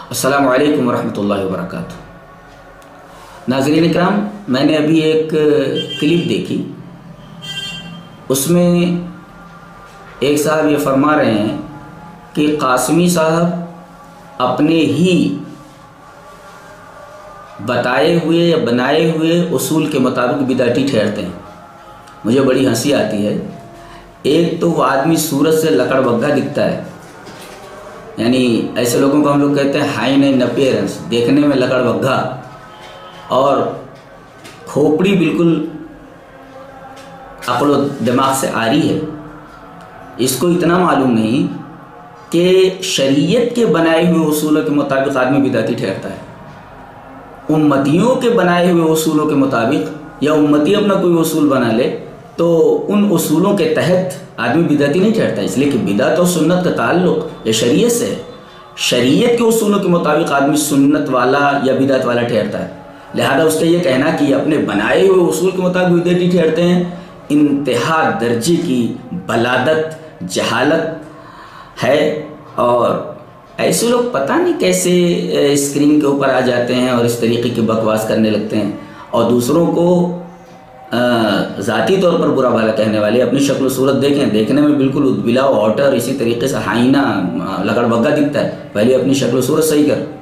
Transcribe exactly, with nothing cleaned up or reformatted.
अस्सलामु अलैकुम वरहमतुल्लाहि वबरकातुहू। नाज़रीन इकराम, मैंने अभी एक क्लिप देखी, उसमें एक साहब ये फरमा रहे हैं कि कासमी साहब अपने ही बताए हुए या बनाए हुए उसूल के मुताबिक बिदाती ठहरते हैं। मुझे बड़ी हंसी आती है। एक तो वो आदमी सूरत से लकड़बग्घा दिखता है, यानी ऐसे लोगों को हम लोग कहते हैं हाइन इन अपीयरेंस, देखने में लकड़बग्घा, और खोपड़ी बिल्कुल अक्ल दिमाग से आ रही है। इसको इतना मालूम नहीं कि शरीयत के बनाए हुए उसूलों के मुताबिक आदमी बिदाती ठहरता है। उम्मतियों के बनाए हुए उसूलों के मुताबिक या उम्मती अपना कोई उसूल बना ले तो उन उसूलों के तहत आदमी बिदाती नहीं ठहरता, इसलिए कि बिदात और सुन्नत का ताल्लुक ये शरीयत से है। शरीयत के उसूलों के मुताबिक आदमी सुन्नत वाला या बिदात वाला ठहरता है। लिहाजा उसका ये कहना कि अपने बनाए हुए उसूल के मुताबिक बिदाती ठहरते हैं, इंतहा दर्जे की बलादत, जहालत है। और ऐसे लोग पता नहीं कैसे स्क्रीन के ऊपर आ जाते हैं और इस तरीके की बकवास करने लगते हैं और दूसरों को ज़ाती तौर पर बुरा भला कहने वाले। अपनी शक्ल सूरत देखें, देखने में बिल्कुल उद्बिला और इसी तरीके से हाइना लकड़बग्घा दिखता है। पहले अपनी शक्ल सूरत सही कर।